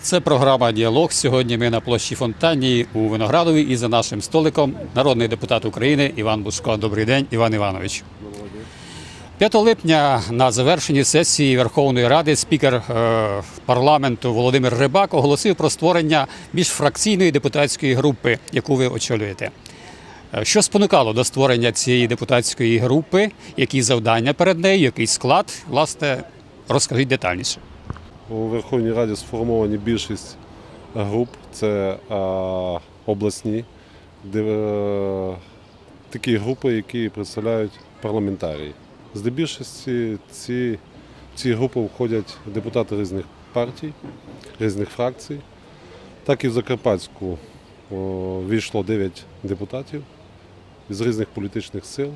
Це програма «Діалог». Сьогодні ми на площі Фонтанній у Виноградові і за нашим столиком народний депутат України Іван Бужко. Добрий день, Іван Іванович. 5 липня на завершенні сесії Верховної Ради спікер парламенту Володимир Рибак оголосив про створення міжфракційної депутатської групи, яку ви очолюєте. Що спонукало до створення цієї депутатської групи, які завдання перед нею, який склад? Власне, розкажіть детальніше. У Верховній Раді сформовані більшість груп, це обласні, такі групи, які представляють парламентарії. Здебільшості ці групи входять депутати різних партій, різних фракцій. Так і в Закарпатську війшло 9 депутатів з різних політичних сил.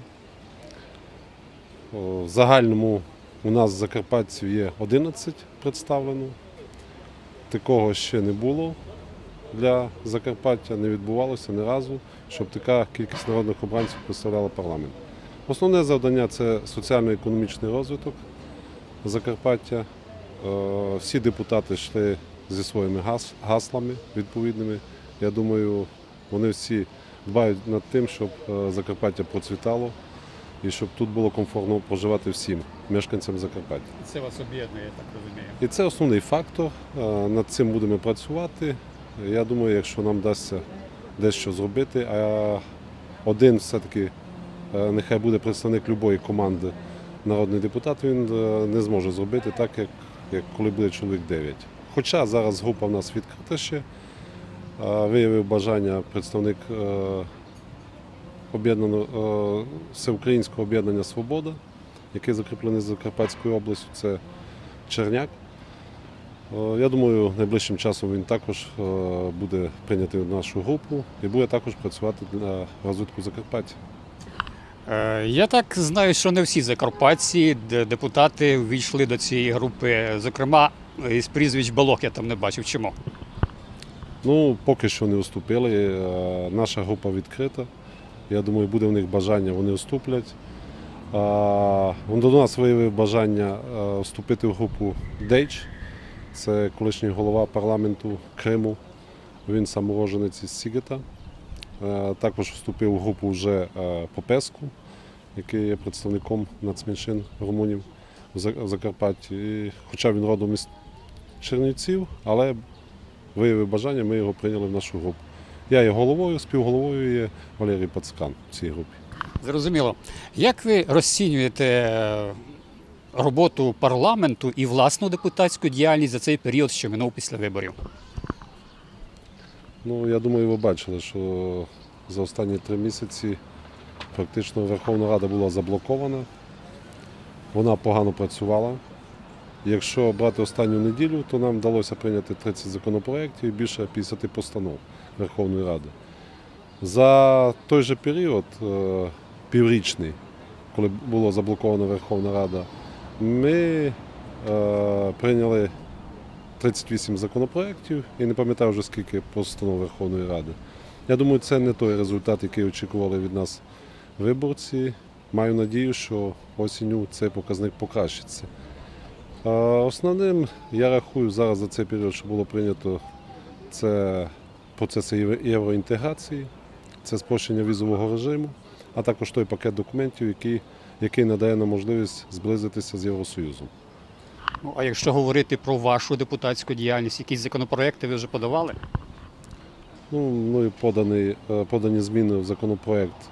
В загальному у нас закарпатців є 11 представлено. Такого ще не було для Закарпаття, не відбувалося ні разу, щоб така кількість народних обранців представляла парламент. Основне завдання – це соціально-економічний розвиток Закарпаття. Всі депутати йшли зі своїми гаслами відповідними. Я думаю, вони всі дбають над тим, щоб Закарпаття процвітало і щоб тут було комфортно проживати всім мешканцям Закарпаття. Це вас об'єднує, я так розумію. І це основний фактор. Над цим будемо працювати. Я думаю, якщо нам вдасться дещо зробити, а один все-таки нехай буде представник будь-якої команди народний депутат, він не зможе зробити так, як коли буде чоловік 9. Хоча зараз група в нас відкрита ще, виявив бажання представник Всеукраїнського об'єднання «Свобода», який закріплений з Закарпатською областю, це Черняк. Я думаю, найближчим часом він також буде прийнятий в нашу групу і буде також працювати для розвитку Закарпаття. Я так знаю, що не всі закарпатці, депутати ввійшли до цієї групи. Зокрема, із прізвищ Балох я там не бачив. Чому? Ну, поки що не вступили. Наша група відкрита. Я думаю, буде в них бажання, вони вступлять. До нас виявив бажання вступити в групу Дейч. Це колишній голова парламенту Криму. Він самороженець із Сігета. Також вступив у групу вже Попеску, який є представником нацменшин румунів в Закарпатті. Хоча він родом із Чернівців, але виявив бажання, ми його прийняли в нашу групу. Я є головою, співголовою є Валерій Пацкан в цій групі. Зрозуміло. Як ви розцінюєте роботу парламенту і власну депутатську діяльність за цей період, що минув після виборів? Ну, я думаю, ви бачили, що за останні 3 місяці практично Верховна Рада була заблокована. Вона погано працювала. Якщо брати останню неділю, то нам вдалося прийняти 30 законопроєктів і більше 50 постанов Верховної Ради. За той же період, піврічний, коли була заблокована Верховна Рада, ми прийняли 38 законопроєктів і не пам'ятаю вже скільки постанов Верховної Ради. Я думаю, це не той результат, який очікували від нас виборці. Маю надію, що осінню цей показник покращиться. Основним, я рахую, зараз за цей період, що було прийнято, це процеси євроінтеграції, це спрощення візового режиму, а також той пакет документів, який надає нам можливість зблизитися з Євросоюзом. Ну, а якщо говорити про вашу депутатську діяльність, якісь законопроекти ви вже подавали? Ну, подані зміни в законопроект.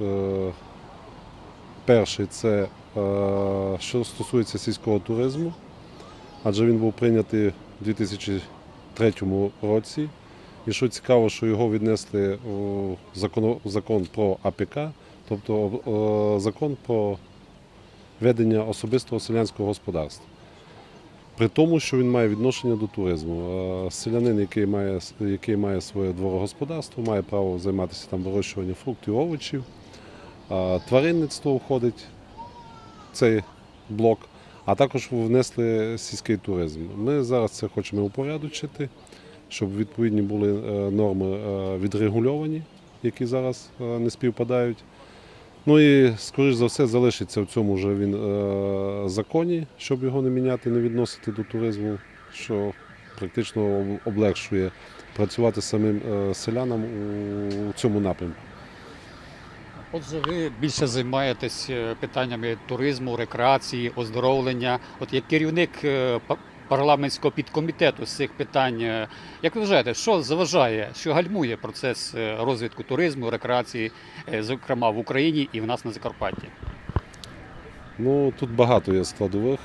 Перший – це що стосується сільського туризму, адже він був прийнятий у 2003 році. І що цікаво, що його віднесли у закон про АПК, тобто закон про ведення особистого селянського господарства. При тому, що він має відношення до туризму. Селянин, який має своє дворогосподарство, має право займатися там вирощуванням фруктів, овочів. Тваринництво входить в цей блок, а також внесли сільський туризм. Ми зараз це хочемо упорядочити, щоб відповідні були норми відрегульовані, які зараз не співпадають. Ну і, скоріш за все, залишиться в цьому вже він законі, щоб його не міняти, не відносити до туризму, що практично облегшує працювати самим селянам у цьому напрямку. Отже, ви більше займаєтесь питаннями туризму, рекреації, оздоровлення. От як керівник парламентського підкомітету з цих питань, як ви вважаєте, що заважає, що гальмує процес розвитку туризму, рекреації, зокрема в Україні і в нас на Закарпатті? Ну, тут багато є складових.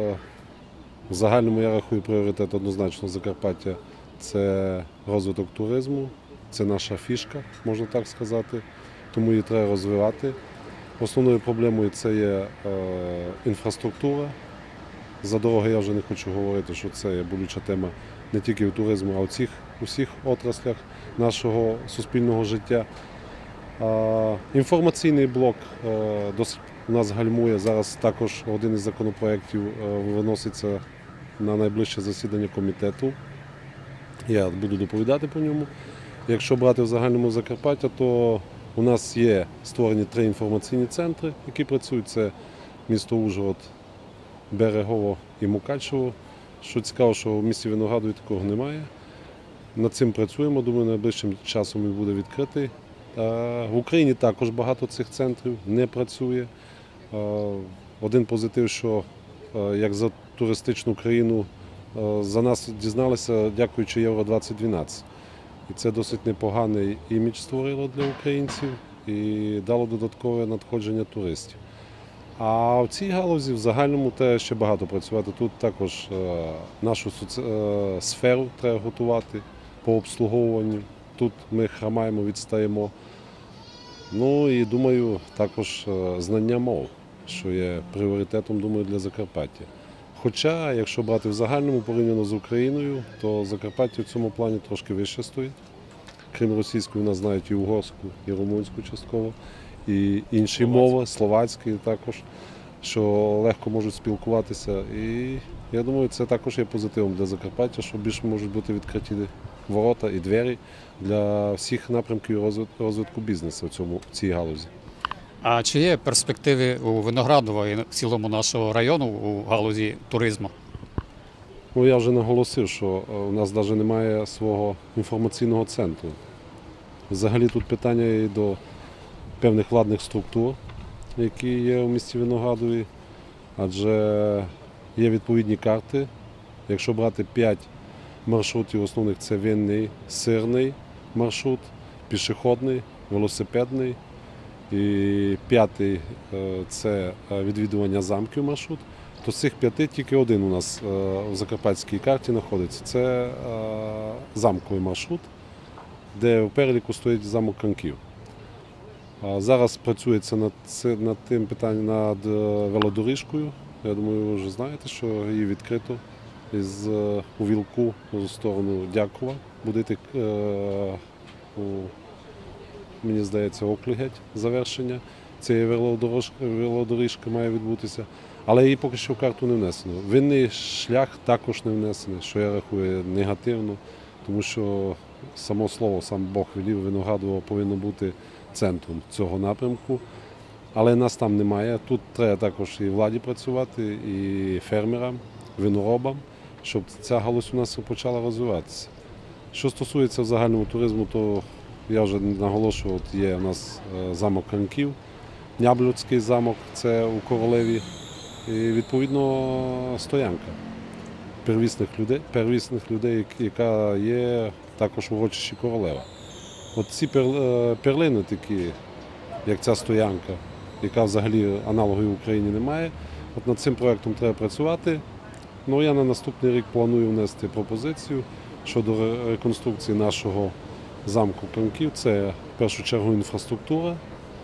В загальному я рахую пріоритет однозначно Закарпаття – це розвиток туризму, це наша фішка, можна так сказати, тому її треба розвивати. Основною проблемою це є інфраструктура. За дороги я вже не хочу говорити, що це є болюча тема не тільки в туризму, а у всіх отраслях нашого суспільного життя. Інформаційний блок досить у нас гальмує. Зараз також один із законопроєктів виноситься на найближче засідання комітету. Я буду доповідати по ньому. Якщо брати в загальному Закарпаття, то у нас є створені 3 інформаційні центри, які працюють. Це місто Ужгород, Берегово і Мукачево. Що цікаво, що в місті Виноградові такого немає. Над цим працюємо, думаю, найближчим часом він буде відкритий. В Україні також багато цих центрів не працює. Один позитив, що як за туристичну країну за нас дізналися, дякуючи Євро-2012. І це досить непоганий імідж створило для українців і дало додаткове надходження туристів. А в цій галузі в загальному треба ще багато працювати. Тут також нашу сферу треба готувати по обслуговуванню. Тут ми хромаємо, відстаємо. Ну і думаю, також знання мов, що є пріоритетом, думаю, для Закарпаття. Хоча, якщо брати в загальному порівняно з Україною, то Закарпаття в цьому плані трошки вище стоїть. Крім російської, у нас знають і угорську, і румунську частково, і інші мови, словацькі також, що легко можуть спілкуватися. І я думаю, це також є позитивом для Закарпаття, що більше можуть бути відкриті ворота і двері для всіх напрямків розвитку бізнесу в цій галузі. А чи є перспективи у Виноградова і в цілому нашого району у галузі туризму? Ну, я вже наголосив, що у нас навіть немає свого інформаційного центру. Взагалі тут питання і до певних владних структур, які є у місті Виноградові, адже є відповідні карти. Якщо брати 5 маршрутів основних, це винний, сирний маршрут, пішохідний, велосипедний. І 5-й – це відвідування замків маршрут. То з цих 5 тільки один у нас у закарпатській карті знаходиться. Це замковий маршрут, де в переліку стоїть замок Канків. Зараз працюється над тим питанням, над велодоріжкою. Я думаю, ви вже знаєте, що її відкрито у Вілку в сторону Дякова. Буде йти, мені здається, Оклігеть завершення. Цієї велодоріжки має відбутися. Але її поки що в карту не внесено. Винний шлях також не внесений, що я рахую негативно, тому що само слово, сам Бог велів, Виноградово повинно бути центром цього напрямку. Але нас там немає. Тут треба також і владі працювати, і фермерам, виноробам, щоб ця галузь у нас почала розвиватися. Що стосується загального туризму, то я вже наголошував, є у нас замок Канків, Няблюцький замок, це у Королеві, і відповідно стоянка первісних людей, яка є також в урочищі Королева. От ці перлини такі, як ця стоянка, яка взагалі аналогів в Україні немає, от над цим проєктом треба працювати. Ну, я на наступний рік планую внести пропозицію щодо реконструкції нашого замку Канків. Це в першу чергу інфраструктура,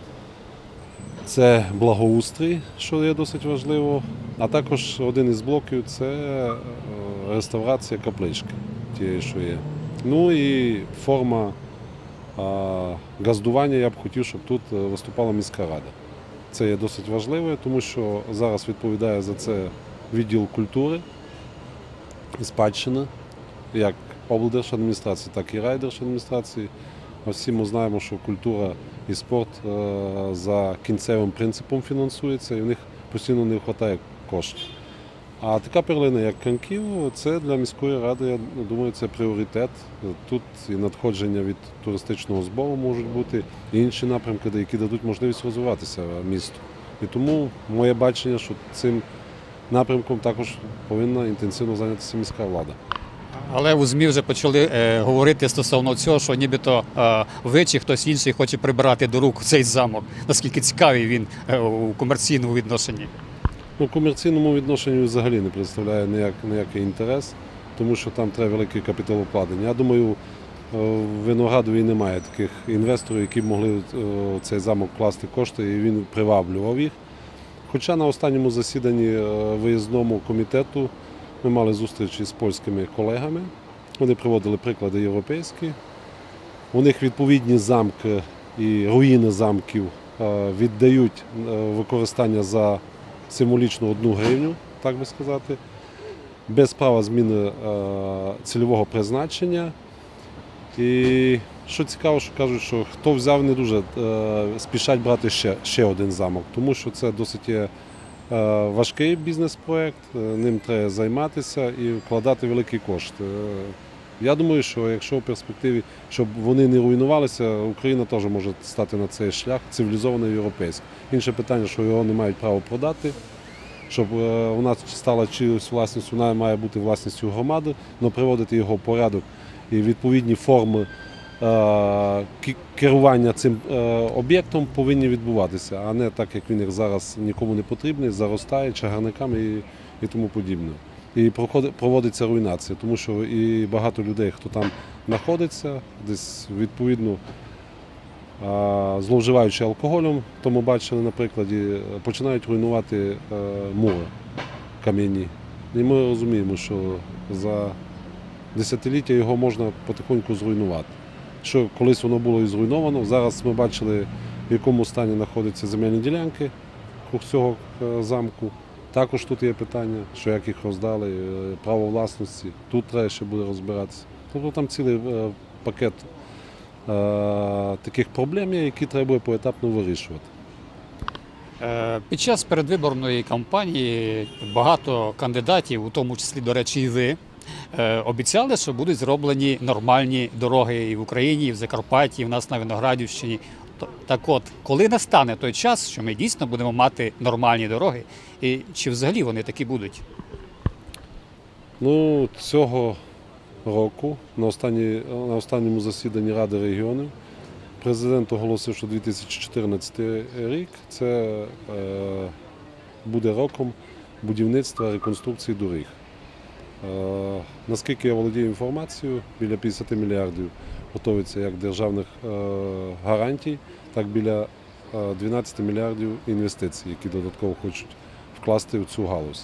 це благоустрій, що є досить важливо, а також один із блоків – це реставрація каплички, тієї, що є. Ну і форма газдування, я б хотів, щоб тут виступала міська рада. Це є досить важливо, тому що зараз відповідає за це відділ культури і спадщини, як облдержадміністрації, так і райдержадміністрації. Всі ми знаємо, що культура і спорт за кінцевим принципом фінансується, і в них постійно не вистачає коштів. А така перлина, як Канків, це для міської ради, я думаю, це пріоритет. Тут і надходження від туристичного збору можуть бути, і інші напрямки, які дадуть можливість розвиватися місту. І тому моє бачення, що цим напрямком також повинна інтенсивно зайнятися міська влада. Але у ЗМІ вже почали говорити стосовно цього, що нібито ви чи хтось інший хоче прибирати до рук цей замок. Наскільки цікавий він у комерційному відношенні? У комерційному відношенні взагалі не представляє ніякий інтерес, тому що там треба велике капіталовкладення. Я думаю, в Виноградові немає таких інвесторів, які б могли в цей замок вкласти кошти, і він приваблював їх. Хоча на останньому засіданні виїзному комітету ми мали зустрічі з польськими колегами, вони приводили приклади європейські. У них відповідні замки і руїни замків віддають використання за символічно 1 гривню, так би сказати, без права зміни цільового призначення. І що цікаво, що кажуть, що хто взяв, не дуже спішать брати ще один замок, тому що це досить є важкий бізнес-проєкт, ним треба займатися і вкладати великі кошти. Я думаю, що якщо в перспективі, щоб вони не руйнувалися, Україна теж може стати на цей шлях цивілізований європейський. Інше питання, що його не мають права продати, щоб вона стала чиюсь власністю, вона має бути власністю громади, але приводити його в порядок і відповідні форми керування цим об'єктом повинні відбуватися, а не так, як він як зараз нікому не потрібний, заростає чагарниками і тому подібне. І проводиться руйнація, тому що і багато людей, хто там знаходиться, десь відповідно зловживаючи алкоголем, то ми бачили на прикладі, починають руйнувати мури кам'яні. І ми розуміємо, що за десятиліття його можна потихоньку зруйнувати. Що колись воно було і зруйновано, зараз ми бачили, в якому стані знаходяться земельні ділянки круг цього замку. Також тут є питання, що як їх роздали, право власності, тут треба ще буде розбиратися. Тобто там цілий пакет таких проблем є, які треба буде поетапно вирішувати. Під час передвиборної кампанії багато кандидатів, у тому числі, до речі, і ви, обіцяли, що будуть зроблені нормальні дороги і в Україні, і в Закарпатті, і в нас на Виноградівщині. Так от, коли настане той час, що ми дійсно будемо мати нормальні дороги, і чи взагалі вони такі будуть? Ну, цього року, на останньому засіданні Ради регіонів, президент оголосив, що 2014 рік це буде роком будівництва реконструкції доріг. Наскільки я володію інформацією, біля 50 мільярдів готується як державних гарантій, так біля 12 мільярдів інвестицій, які додатково хочуть вкласти в цю галузь.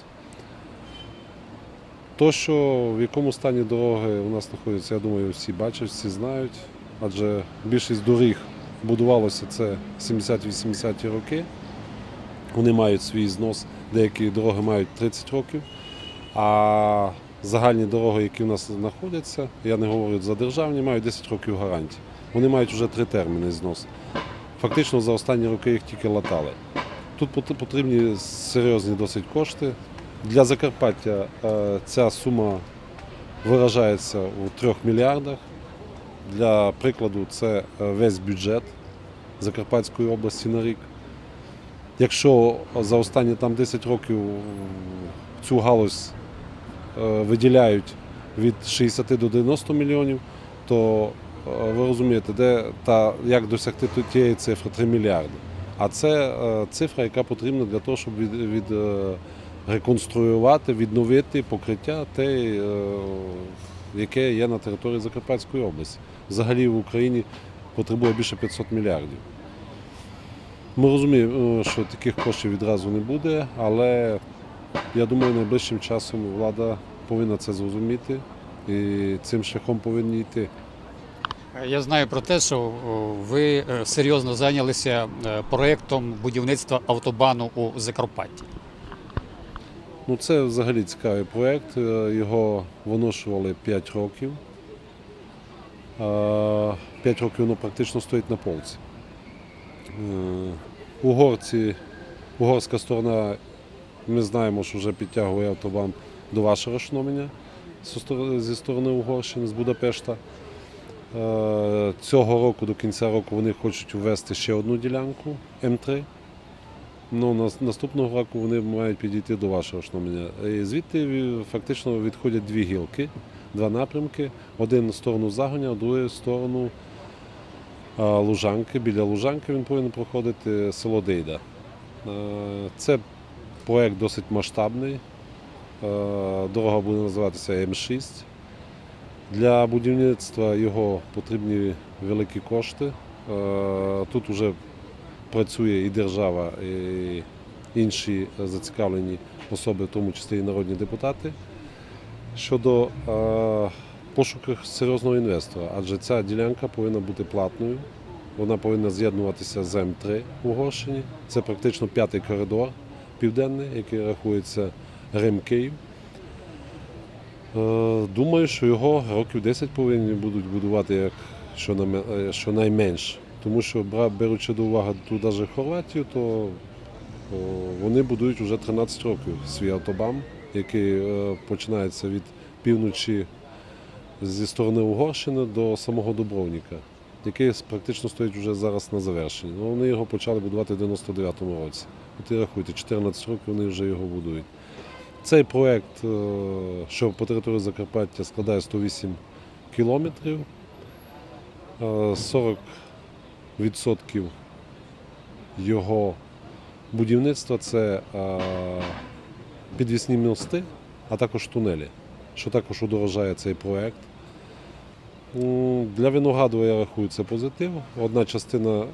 То, що в якому стані дороги у нас знаходяться, я думаю, всі бачать, всі знають, адже більшість доріг будувалося це 70-80-ті роки. Вони мають свій знос, деякі дороги мають 30 років, а загальні дороги, які в нас знаходяться, я не говорю за державні, мають 10 років гарантії. Вони мають вже 3 терміни зносу. Фактично за останні роки їх тільки латали. Тут потрібні серйозні досить кошти. Для Закарпаття ця сума виражається у 3 мільярдах. Для прикладу, це весь бюджет Закарпатської області на рік. Якщо за останні 10 років цю галузь виділяють від 60 до 90 мільйонів, то ви розумієте, як досягти тієї цифри 3 мільярди. А це цифра, яка потрібна для того, щоб реконструювати, відновити покриття те, яке є на території Закарпатської області. Взагалі в Україні потребує більше 500 мільярдів. Ми розуміємо, що таких коштів відразу не буде, але я думаю, найближчим часом влада повинна це зрозуміти і цим шляхом повинні йти. Я знаю про те, що ви серйозно зайнялися проєктом будівництва автобану у Закарпатті. Ну, це взагалі цікавий проєкт, його виношували 5 років. 5 років воно практично стоїть на полці. Угорська сторона Ми знаємо, що вже підтягує автобан до вашого Шноменя зі сторони Угорщини, з Будапешта. Цього року, до кінця року, вони хочуть ввести ще одну ділянку М3. Ну, наступного року вони мають підійти до вашого Шноменя. І звідти фактично відходять дві гілки, два напрямки. Один в сторону Загоня, а другий в сторону Лужанки. Біля Лужанки він повинен проходити село Дейда. Це проєкт досить масштабний. Дорога буде називатися М6. Для будівництва його потрібні великі кошти. Тут вже працює і держава, і інші зацікавлені особи, в тому числі і народні депутати, щодо пошуку серйозного інвестора. Адже ця ділянка повинна бути платною, вона повинна з'єднуватися з М3 в Угорщині. Це практично п'ятий коридор південний, який рахується Рим-Київ. Думаю, що його років 10 повинні будуть будувати як щонайменш. Тому що, беручи до уваги ту навіть Хорватію, то вони будують вже 13 років свій автобан, який починається від півночі зі сторони Угорщини до самого Дубровніка, який практично стоїть вже зараз на завершенні. Вони його почали будувати в 99-му році. От і рахуйте, 14 років вони вже його будують. Цей проєкт, що по території Закарпаття складає 108 кілометрів, 40% його будівництва – це підвісні мости, а також тунелі, що також удорожає цей проєкт. Для Виноградова, я рахую, це позитив. Одна частина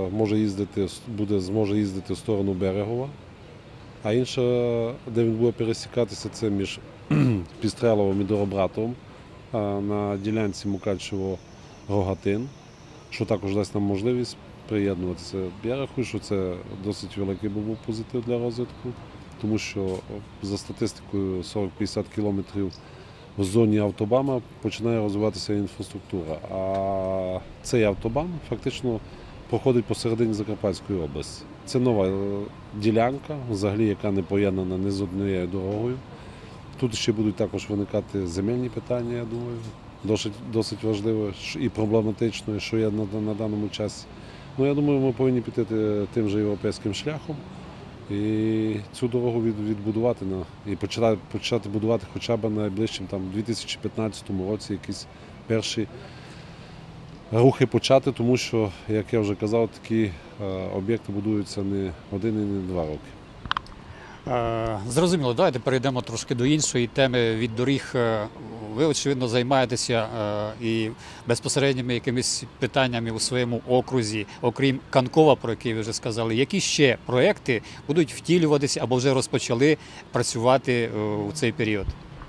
зможе їздити в сторону Берегова, а інша, де він буде пересікатися, це між Пістреловим і Доробратовим на ділянці Мукачево-Рогатин, що також дасть нам можливість приєднуватися. Я рахую, що це досить великий був позитив для розвитку, тому що за статистикою 40-50 кілометрів в зоні автобана починає розвиватися інфраструктура. А цей автобан фактично проходить посередині Закарпатської області. Це нова ділянка, взагалі, яка не поєднана ні з однією дорогою. Тут ще будуть також виникати земельні питання, я думаю, досить важливо і проблематично, що є на даному часі. Ну, я думаю, ми повинні піти тим же європейським шляхом і цю дорогу відбудувати і почати будувати хоча б найближчим, у 2015 році якісь перші рухи почати, тому що, як я вже казав, такі об'єкти будуються не один і не 2 роки. Зрозуміло, давайте перейдемо трошки до іншої теми від доріг. Ви, очевидно, займаєтеся і безпосередніми якимись питаннями у своєму окрузі, окрім Канкова, про який ви вже сказали. Які ще проекти будуть втілюватися або вже розпочали працювати у цей період?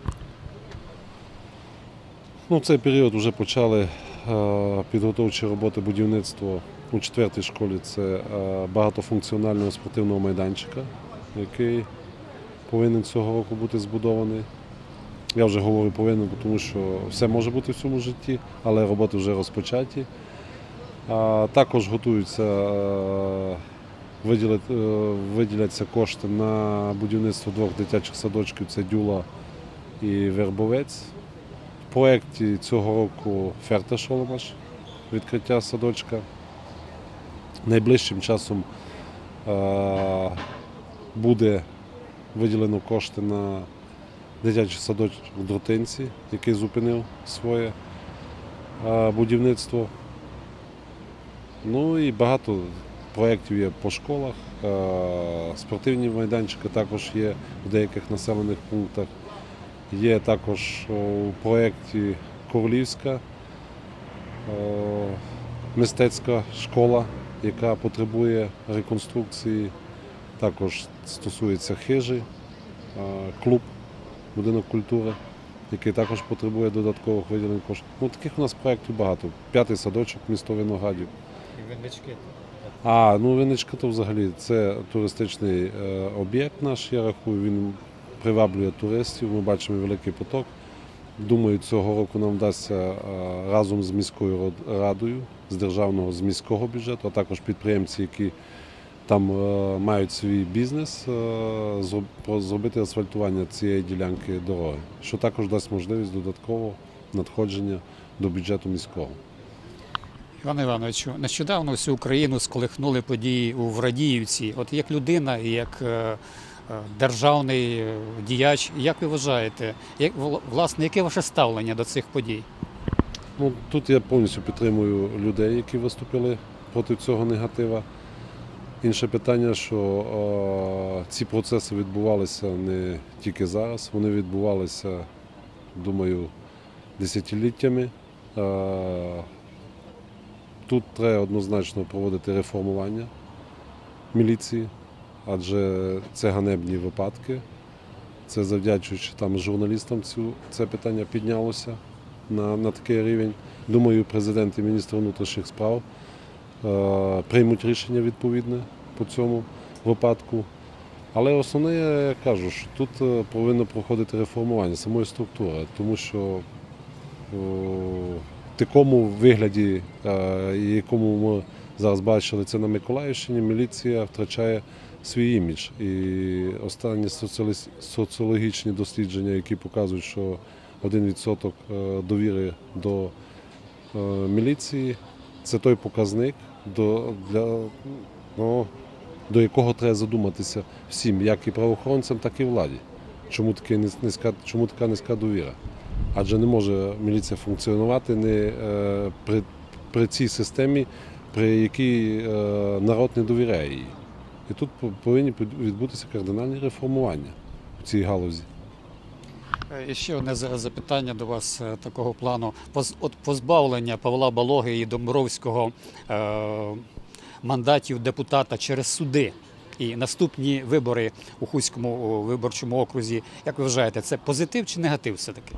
Ну, цей період вже почали підготовчі роботи будівництва у 4-й школі. Це багатофункціонального спортивного майданчика, який повинен цього року бути збудований. Я вже говорю повинен, тому що все може бути в цьому житті, але роботи вже розпочаті. Також готуються, виділяться кошти на будівництво 2 дитячих садочків, це Дюла і Вербовець. В проєкті цього року Фертешоломаш, відкриття садочка. Найближчим часом буде виділено кошти на дитячий садочок в Дротинці, який зупинив своє будівництво. Ну і багато проєктів є по школах. Спортивні майданчики також є в деяких населених пунктах. Є також у проєкті Королівська мистецька школа, яка потребує реконструкції. Також стосується хижі, клуб, будинок культури, який також потребує додаткових виділень коштів. Ну, таких у нас проєктів багато. 5-й садочок, місто Виноградів. І Виннички. Виннички то взагалі це туристичний об'єкт наш, я рахую, він приваблює туристів, ми бачимо великий поток. Думаю, цього року нам вдасться разом з міською радою, з державного, з міського бюджету, а також підприємці, які там мають свій бізнес, зробити асфальтування цієї ділянки дороги, що також дасть можливість додаткового надходження до бюджету міського. Іван Івановичу, нещодавно всю Україну сколихнули події у Радіївці. От як людина і як державний діяч, як ви вважаєте, власне, яке ваше ставлення до цих подій? Ну, тут я повністю підтримую людей, які виступили проти цього негатива. Інше питання, що ці процеси відбувалися не тільки зараз, вони відбувалися, думаю, десятиліттями. Тут треба однозначно проводити реформування міліції, адже це ганебні випадки. Це завдячуючи там журналістам це питання піднялося на такий рівень. Думаю, президент і міністр внутрішніх справ приймуть рішення відповідне по цьому випадку. Але основне, я кажу, що тут повинно проходити реформування самої структури, тому що в такому вигляді, якому ми зараз бачили це на Миколаївщині, міліція втрачає свій імідж. І останні соціологічні дослідження, які показують, що 1% довіри до міліції – це той показник, до якого треба задуматися всім, як і правоохоронцям, так і владі. Чому така низька довіра? Адже не може міліція функціонувати при цій системі, при якій народ не довіряє їй. І тут повинні відбутися кардинальні реформування в цій галузі. І ще одне запитання до вас такого плану. От позбавлення Павла Балоги і Домбровського мандатів депутата через суди і наступні вибори у Хуському виборчому окрузі. Як ви вважаєте, це позитив чи негатив все-таки?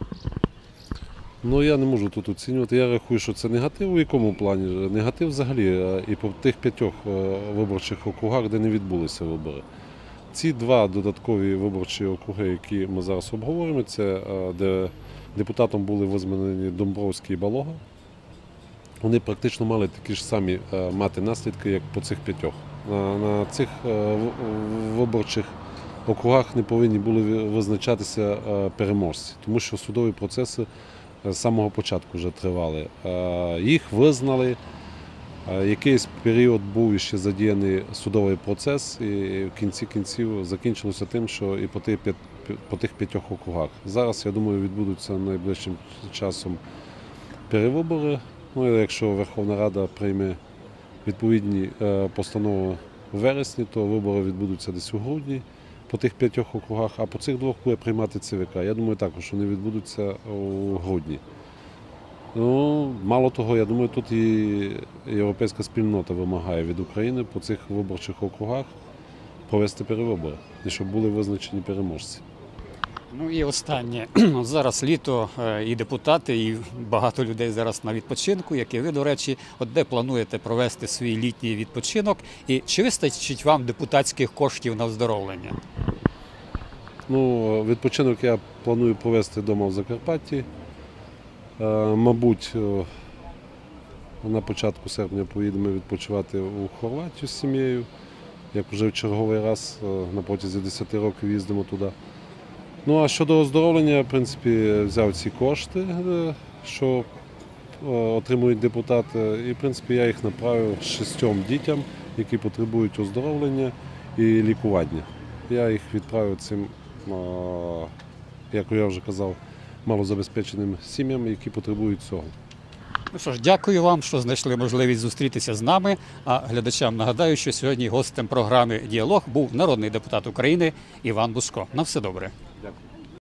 Ну, я не можу тут оцінювати. Я рахую, що це негатив. У якому плані? Негатив взагалі і по тих 5 виборчих округах, де не відбулися вибори. Ці 2 додаткові виборчі округи, які ми зараз обговорюємо, це де депутатом були визнані Домбровський і Балога. Вони практично мали такі ж самі мати наслідки, як по цих 5. На цих виборчих округах не повинні були визначатися переможці, тому що судові процеси з самого початку вже тривали. Їх визнали, якийсь період був ще задіяний судовий процес, і в кінці кінців закінчилося тим, що і по тих 5 округах. Зараз, я думаю, відбудуться найближчим часом перевибори. Ну, якщо Верховна Рада прийме відповідні постанови в вересні, то вибори відбудуться десь у грудні по тих 5 округах, а по цих 2 буде приймати ЦВК. Я думаю, також вони відбудуться у грудні. Ну, мало того, я думаю, тут і європейська спільнота вимагає від України по цих виборчих округах провести перевибори, і щоб були визначені переможці. Ну і останнє. Зараз літо, і депутати, і багато людей зараз на відпочинку, як і ви, до речі. От де плануєте провести свій літній відпочинок? І чи вистачить вам депутатських коштів на оздоровлення? Ну, відпочинок я планую провести вдома в Закарпатті. Мабуть, на початку серпня поїдемо відпочивати у Хорватію з сім'єю, як вже в черговий раз на протязі 10 років їздимо туди. Ну, а щодо оздоровлення, в принципі, взяв ці кошти, що отримують депутати, і, в принципі, я їх направив 6 дітям, які потребують оздоровлення і лікування. Я їх відправив цим, як я вже казав, малозабезпеченим сім'ям, які потребують цього. Ну що ж, дякую вам, що знайшли можливість зустрітися з нами. А глядачам нагадаю, що сьогодні гостем програми «Діалог» був народний депутат України Іван Бушко. На все добре.